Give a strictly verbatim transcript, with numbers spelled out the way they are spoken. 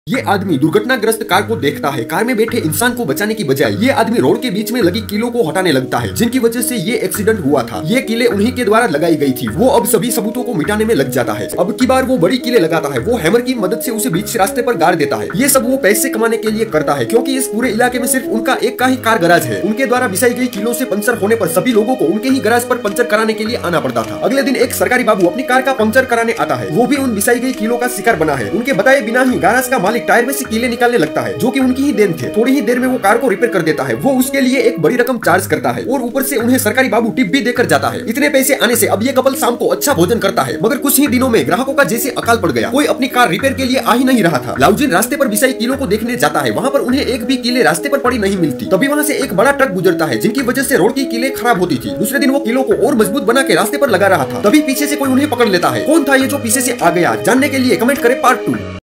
ये आदमी दुर्घटनाग्रस्त कार को देखता है। कार में बैठे इंसान को बचाने की बजाय ये आदमी रोड के बीच में लगी कीलों को हटाने लगता है, जिनकी वजह से ये एक्सीडेंट हुआ था। ये कीलें उन्हीं के द्वारा लगाई गई थी। वो अब सभी सबूतों को मिटाने में लग जाता है। अब की बार वो बड़ी कीलें लगाता है। वो हैमर की मदद से उसे बीच रास्ते पर गाड़ देता है। ये सब वो पैसे कमाने के लिए करता है, क्योंकि इस पूरे इलाके में सिर्फ उनका एक का ही कार गैराज है। उनके द्वारा बिछाई गई कीलों से पंचर होने पर सभी लोगों को उनके ही गैराज पर पंचर कराने के लिए आना पड़ता था। अगले दिन एक सरकारी बाबू अपनी कार का पंचर कराने आता है। वो भी उन बिछाई गई कीलों का शिकार बना है। उनके बताए बिना ही गैराज का मालिक टायर में से कीले निकालने लगता है, जो कि उनकी ही देन थे। थोड़ी ही देर में वो कार को रिपेयर कर देता है। वो उसके लिए एक बड़ी रकम चार्ज करता है और ऊपर से उन्हें सरकारी बाबू टिप भी देकर जाता है। इतने पैसे आने से अब ये कपल शाम को अच्छा भोजन करता है, मगर कुछ ही दिनों में ग्राहकों का जैसे अकाल पड़ गया। कोई अपनी कार रिपेयर के लिए आ ही नहीं रहा था। लाउजिन रास्ते पर बिछाई कीलों को देखने जाता है। वहाँ पर उन्हें एक भी कीले रास्ते पर पड़ी नहीं मिलती। तभी वहाँ से एक बड़ा ट्रक गुजरता है, जिनकी वजह से रोड की कीलें खराब होती थी। दूसरे दिन वो कीलों को और मजबूत बना के रास्ते पर लगा रहा था। तभी पीछे से कोई उन्हें पकड़ लेता है। कौन था ये जो पीछे से आ गया? जानने के लिए कमेंट करे पार्ट टू।